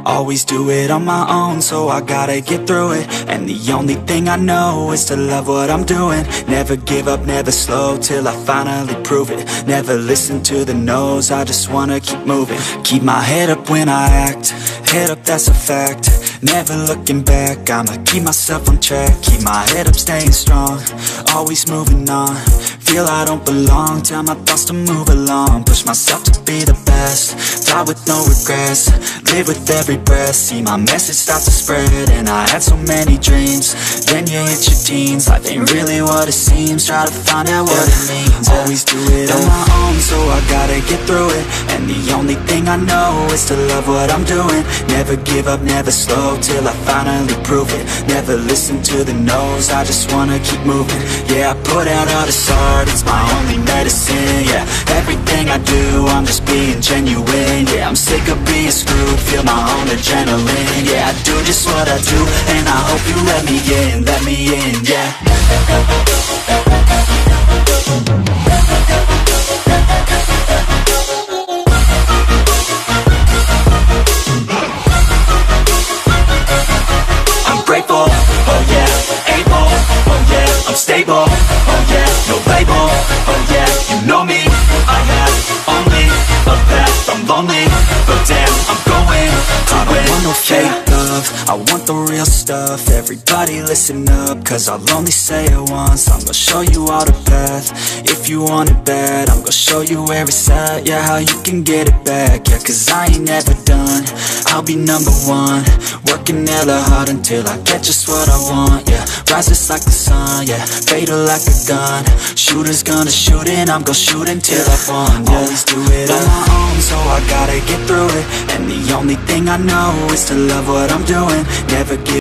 Always do it on my own, so I gotta get through it. And the only thing I know is to love what I'm doing. Never give up, never slow, till I finally prove it. Never listen to the no's, I just wanna keep moving. Keep my head up when I act, head up, that's a fact. Never looking back, I'ma keep myself on track. Keep my head up, staying strong, always moving on. Feel I don't belong, tell my thoughts to move along. Push myself to be the best, die with no regrets. Live with every breath, see my message start to spread. And I had so many dreams, then you hit your teens. Life ain't really what it seems, try to find out what it means. Always do it on my own, so I gotta get through it. And the only thing I know is to love what I'm doing. Never give up, never slow, till I finally prove it. Never listen to the no's, I just wanna keep moving. Yeah, I put out all this art, it's my only medicine. Yeah, everything I do, I'm just being genuine. Yeah, I'm sick of being screwed, feel my own adrenaline. Yeah, I do just what I do, and I hope you let me in, yeah. Grateful, oh yeah, able, oh yeah, I'm stable, oh yeah, no label, oh yeah, you know me, I have only a path, I'm lonely, but damn, I'm going to win. I don't want no fake love, I want the real stuff. Everybody listen up, cause I'll only say it once. I'm gonna show you all the path, if you want it bad. I'm gonna show you where it's at, yeah, how you can get it back. Yeah, cause I ain't never done, I'll be number one. Working hella hard until I get just what I want, yeah. Rises like the sun, yeah, fatal like a gun. Shooter's gonna shoot and I'm gonna shoot until I've won, yeah. Always do it on my own, so I gotta get through it. And the only thing I know is to love what I'm doing. Never give